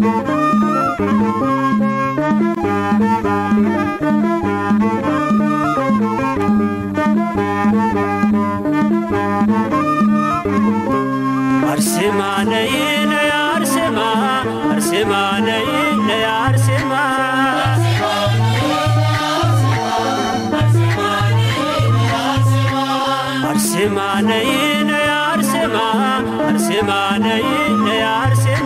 አርሴማ ነይ ነይ አርሴማ አርሴማ ነይ ነይ አርሴማ አርሴማ ነይ ነይ አርሴማ አርሴማ ነይ ነይ አርሴማ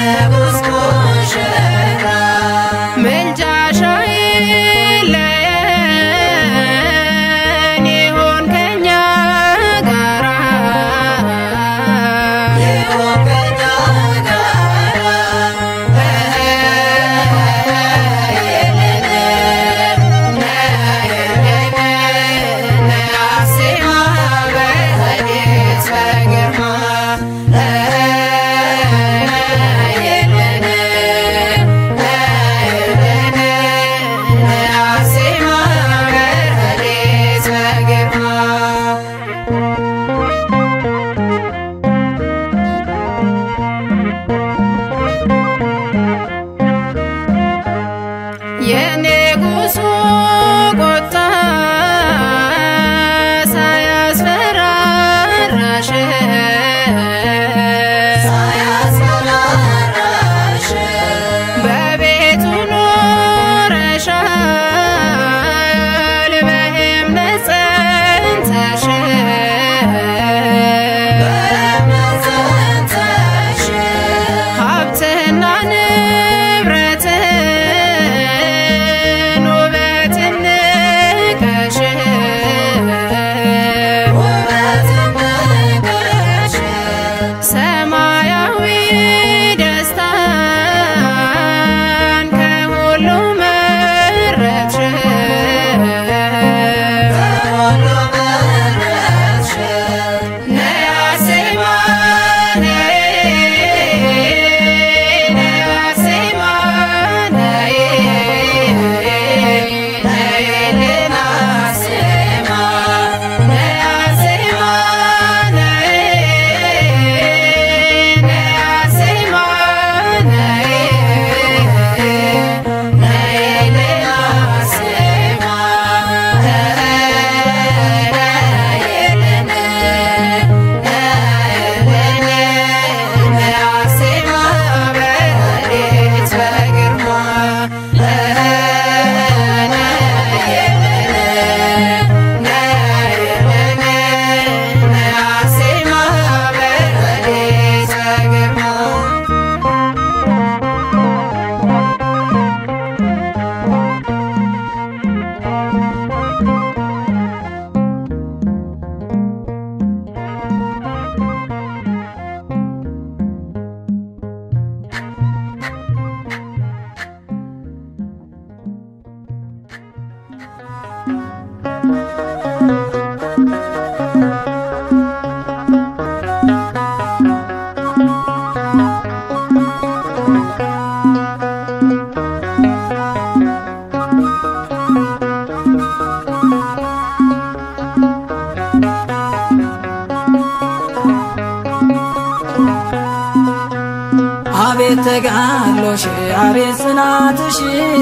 አቤት ተጋሎሽ አቤት ጽናትሽ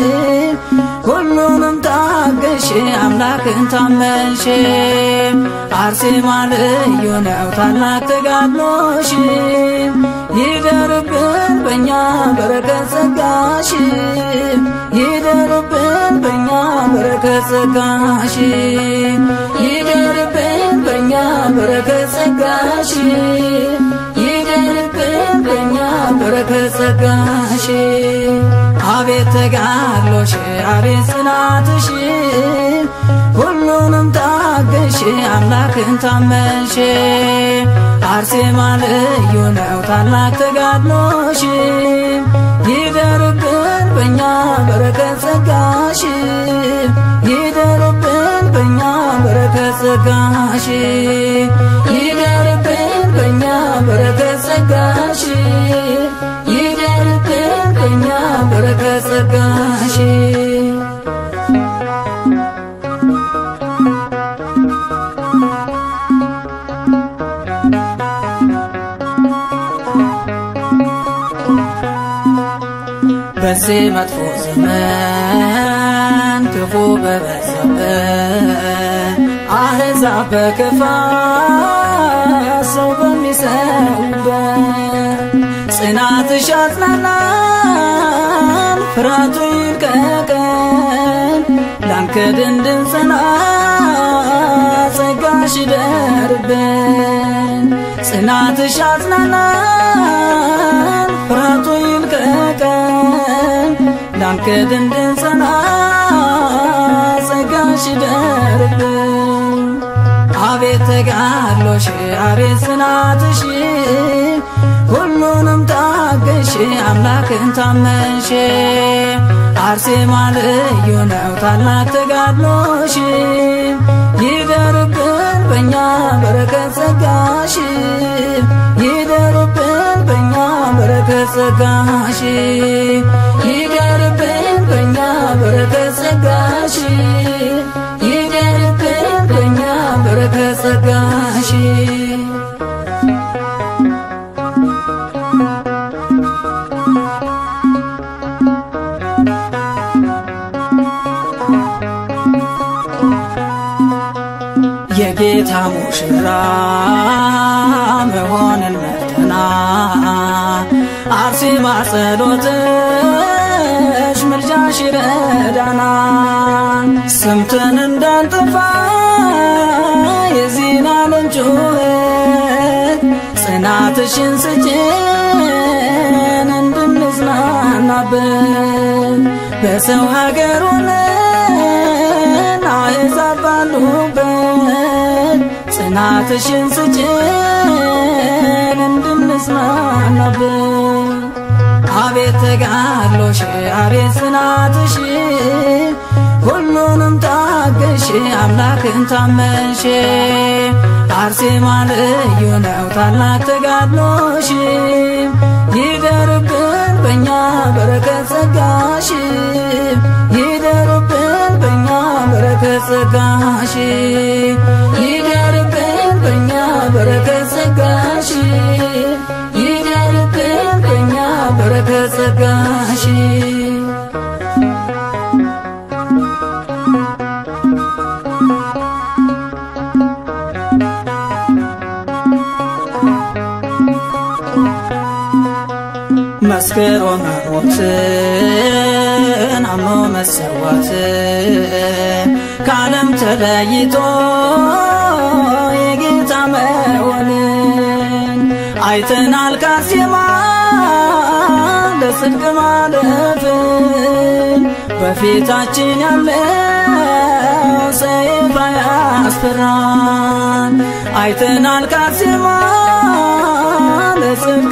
ሁሉንም ታገሽ አምላክን ታመንሽ አርሴማ ልዩ ነው ታላቅ ተጋድሎሽ ይደርብን በእኛ በረከት ጸጋሽ ይደርብን በእኛ በረከት ጸጋሽ ይደርብን በእኛ በረከት ጸጋሽ ይደርብን በእኛ በረከት ጸጋሽ አቤት ተጋድሎሽ አቤት ጽናትሽ ሁሉንም ታገሽ አምላክን ታመንሽ አርሴማ ልዩ ነው ታላቅ ተጋድሎሽ ይደርብን በእኛ በረከት ጸጋሽ ይደርብን በእኛ በረከት ጸጋሽ ይደርብን በእኛ በረከት ጸጋሽ ይደርብን በእኛ በረከት ጸጋሽ በዚህ መጥፎ ዘመን ክፉ በበዛበት አሕዛብ በክፋት ሰው በሚሰውበት ጽናትሽ አጽናናን ፍርሃቱ ይልቀቀን ላንክድ እንድንጸና ጸጋሽ ይደርብን ጽናትሽ አጽናናን ፍርሃቱ ላንክድ እንድንጸና ጸጋሽ ይደርብን አቤት ተጋድሎሽ አቤት ጽናትሽ ሁሉንም ታገሽ አምላክን ታመንሽ አርሴማ ልዩ ነው ታላቅ ተጋድሎሽ ይደርብን በእኛ በረከት ጸጋሽ ይደርብን በእኛ በረከት ጸጋሽ ይደርብን በእኛ በረከት ጸጋሽ ይደርብን በእኛ በረከት ጸጋሽ የጌታ ሙሽራ መሆንን መርተና አርሴማ ጸሎትሽ ምልጃሽ ይረዳና ሰምተን እንዳንጠፋ የዚህን ዓለም ጩኸት ጽናትሽን ስጪን እንድንጽናናበት በሰው ሀገር ሆነን አሕዛብ ባሉበት ጽናትሽን ስጪን እንድንጽናናበት አቤት ተጋድሎሽ አቤት ጽናትሽ ሁሉንም ታገሽ አምላክን ታመንሽ አርሴማ ልዩ ነው ታላቅ ተጋድሎሽ ይደርብን በእኛ በረከት ጸጋሽ ይደርብን በእኛ በረከት ጸጋሽ ይደርብን በእኛ በረከት ጸጋሽ ይደርብን በእኛ በረከት ጸጋሽ መስክሮ መሞትን አምኖ መሰዋትን ከዓለም ተለይቶ የጌታ መሆንን አይተናል ከአርሴማ ለጽድቅ ማለፍን በፊታችን ያለው ሰይፍ አያስፈራን አይተናል ከአርሴማ ለጽድቅ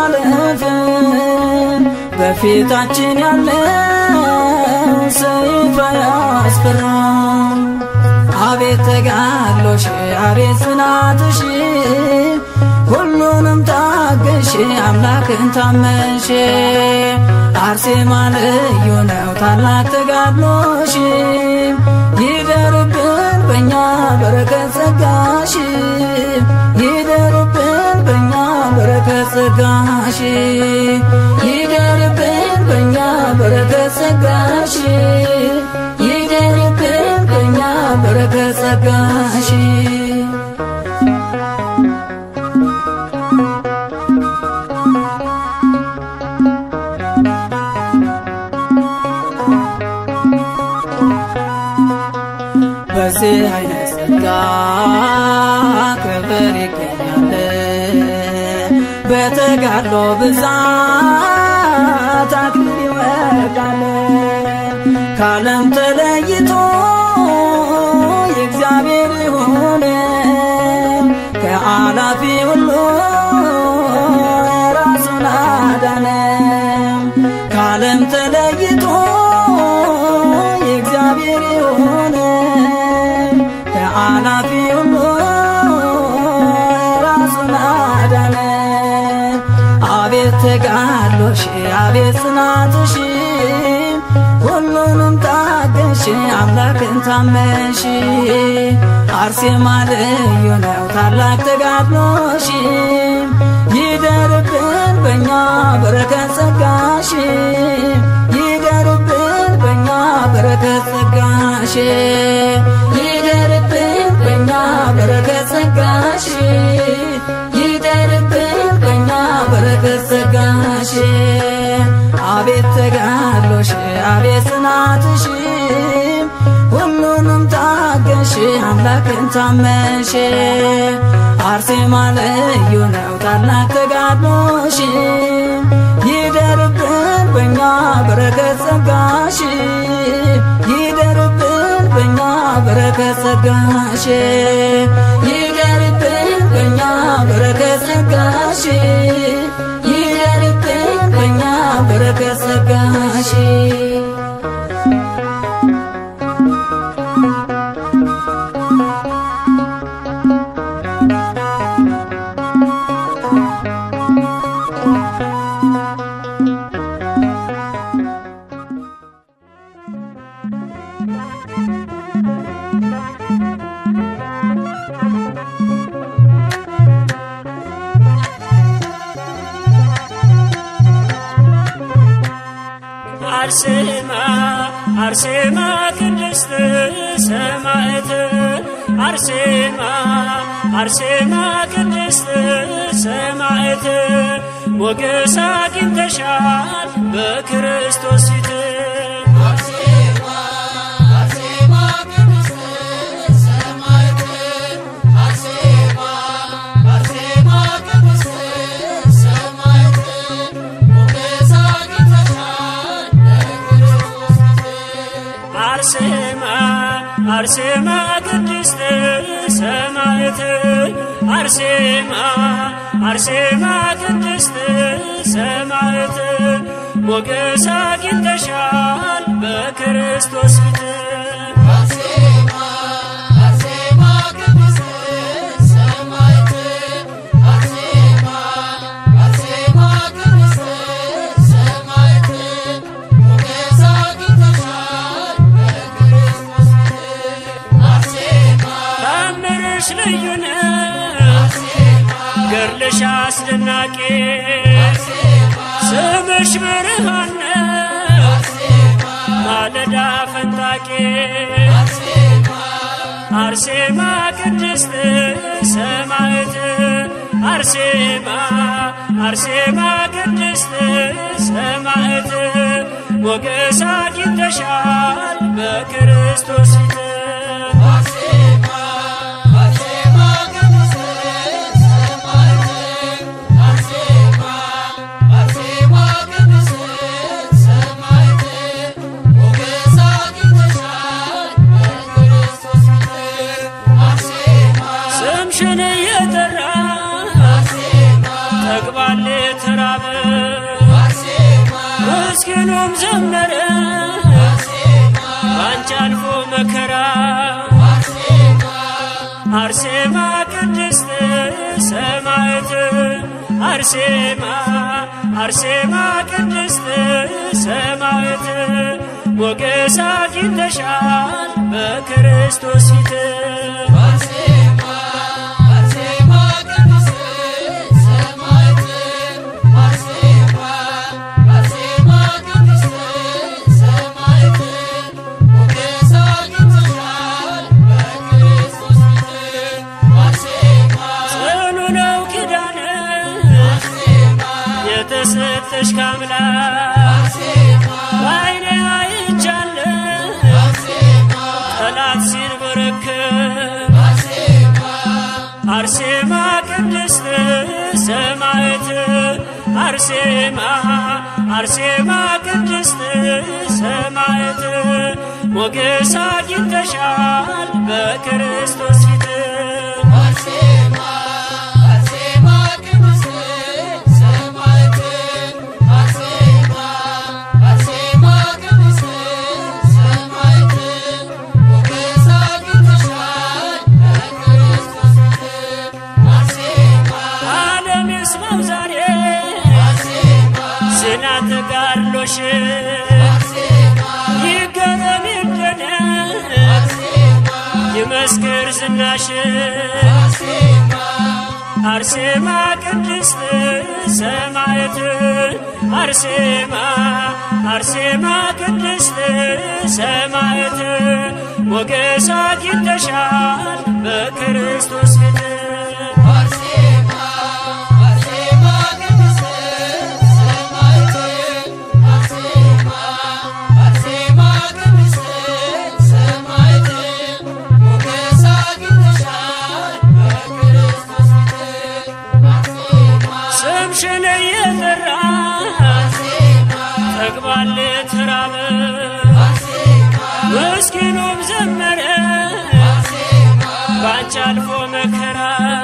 ማለፍን በፊታችን ያለው ሰይፍ አያስፈራን አቤት ተጋድሎሽ አቤት ጽናትሽ ሁሉንም ታገሽ አምላክን ታመንሽ አርሴማ ልዩ ነው ታላቅ ተጋድሎሽ ይደርብን በእኛ በረከት ጸጋሽ ይደርብን በእኛ በረከት ጸጋሽ ይደርብን በእኛ በረከት ጸጋሽ ይደርብን በእኛ በረከት ጸጋሽ በዚህ አይነት ጸጋ ክብር ይገኛል በተጋድሎ ብዛት አክሊል ይወጣል ከዓለም ተለይቶ የእግዚአብሔር የሆነ ከአላፊ ሁሉ ራሱን አዳነ ከዓለም ተለይቶ የእግዚአብሔር የሆነ ከአላፊ ሁሉ ራሱን አዳነ አቤት ተጋድሎሽ አቤት ጽናትሽ ሁሉንም ታገሽ አምላክን ታመንሽ አርሴማ ልዩ ነው ታላቅ ተጋድሎሽ ይደርብን በእኛ በረከት ጸጋሽ ይደርብን በእኛ በረከት ጸጋሽ ይደርብን በእኛ በረከት ጸጋሽ ይደርብን በእኛ በረከት ጸጋሽ አቤት ተጋድሎሽ አቤት ጽናትሽ ሁሉንም ታገሽ አምላክን ታመንሽ አርሴማ ልዩ ነው ታላቅ ተጋድሎሽ ይደርብን በኛ በረከት ጸጋሽ ይደርብን በኛ በረከት ጸጋሽ ይደርብን በኛ በረከት ጸጋሽ ይደርብን በኛ በረከት ጸጋሽ አርሴማ አርሴማ ቅድስት ሰማዕት አርሴማ አርሴማ ቅድስት ሰማዕት ሞገስ አግኝተሻል በክርስቶስ ፊት አርሴማ ቅድስት ሰማዕት አርሴማ አርሴማ ቅድስት ሰማዕት ሞገስ አግኝተሻል በክርስቶስ ፊት ገርልሽ አስደናቂ ስምሽ ብርሃን ማለዳ ፈንጣቂ አርሴማ ቅድስት ሰማዕት አርሴማ አርሴማ ቅድስት ሰማዕት ሞገስ አግኝተሻል በክርስቶስ ፊት ምስኪኑም ዘመረ ባንቺ አልፎ መከራ አርሴማ ቅድስት ሰማዕት አርሴማ አርሴማ ቅድስት ሰማዕት ሞገስ አግኝተሻል በክርስቶስ ፊት የተሰጠሽ ካምላክ ባይኔ አይቻለሁ ጠላት ሲንበረከክ አርሴማ ቅድስት ሰማዕት አርሴማ አርሴማ ቅድስት ሰማዕት ሞገስ አግኝተሻል በክርስቶስ ፊት ተጋድሎሽ ይገረም ይደነቅ ይመስክር ዝናሽ አርሴማ ቅድስት ሰማዕት አርሴማ አርሴማ ቅድስት ሰማዕት ሞገስ አግኝተሻል በክርስቶስ ፊት ጠግቧል ተራበ ምስኪኑም ዘመረ ባንቺ አልፎ መከራ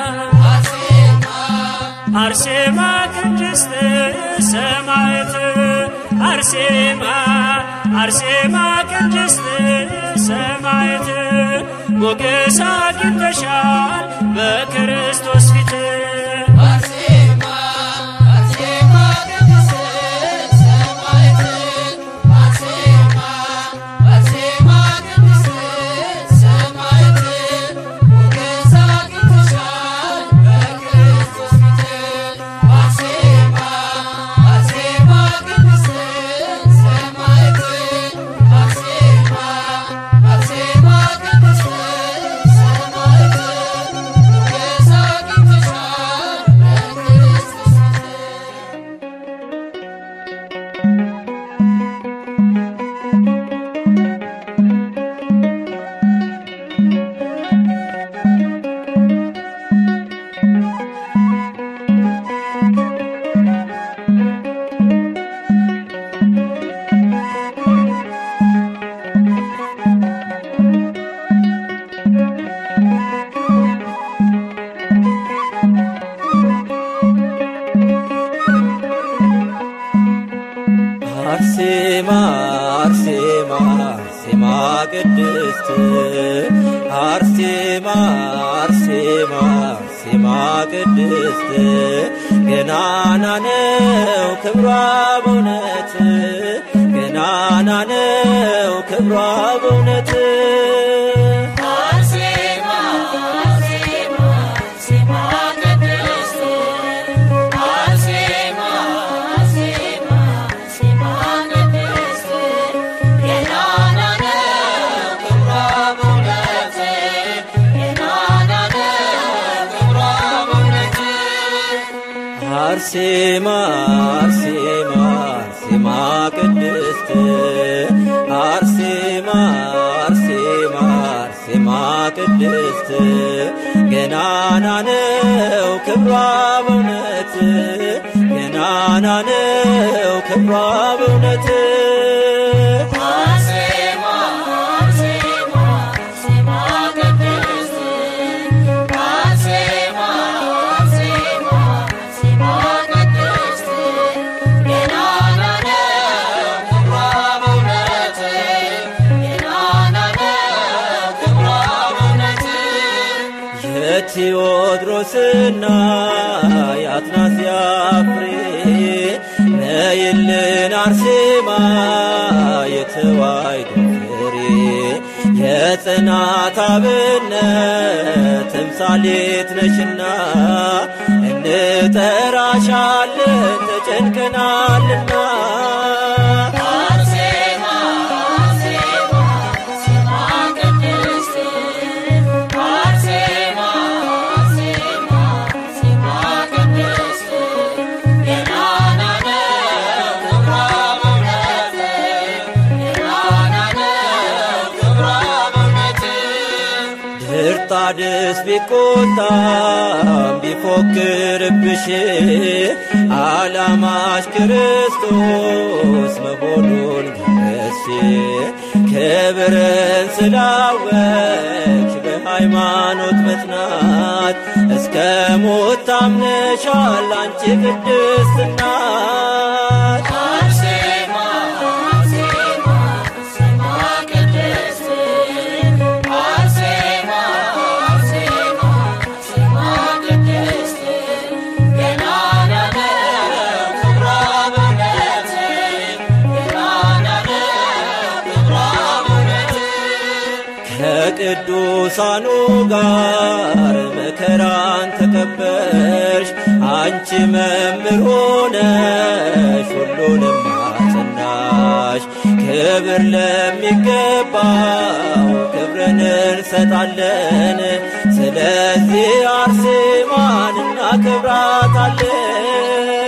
አርሴማ ቅድስት ሰማዕት አርሴማ አርሴማ ቅድስት ሰማዕት ሞገስ አግኝተሻል በክርስቶስ ፊት አርሴማ አርሴማ ቅድስት ሰማዕት አርሴማ አርሴማ ቅድስት ሰማዕት ሞገስ አግኝተሻል በክርስቶስ ፊት አርሴማ አርሴማ ቅድስት ሰማዕት አርሴማ አርሴማ ቅድስት ሰማዕት ሞገስ አግኝተሻል በክርስቶስ አርሴማ አርሴማ አርሴማ ቅድስት አርሴማ አርሴማ አርሴማ ቅድስት ገናና ነው ክብሯ በእውነት ገናና ነው ክብሯ በእውነት አርሴማ አርሴማ አርሴማ ቅድስት አርሴማ አርሴማ አርሴማ ቅድስት ገናና ነው ክብሯ በእውነት ገናና ነው ክብሯ በእውነት ቴዎድሮስና የአትናስያ ፍሬ ነይልን አርሴማ የተዋሕዶ ፍሬ የጽናት አብነት ተምሳሌት ነሽና እንጠራሻለን ተጨንቀናልና ድርጣድስ ቢቆጣም ቢፎክርብሽ ዓላማሽ ክርስቶስ መሆኑን ገለጽሽ ክብርን ስላወቅሽ በሃይማኖት መጽናት እስከ ሞት ታምነሻል አንቺ ቅድስት እናት ከቅዱሳኑ ጋር መከራን ተቀበልሽ አንቺ መምህር ሆነሽ ሁሉንም አጸናሽ ክብር ለሚገባው ክብርን እንሰጣለን ስለዚህ አርሴማን እናከብራታለን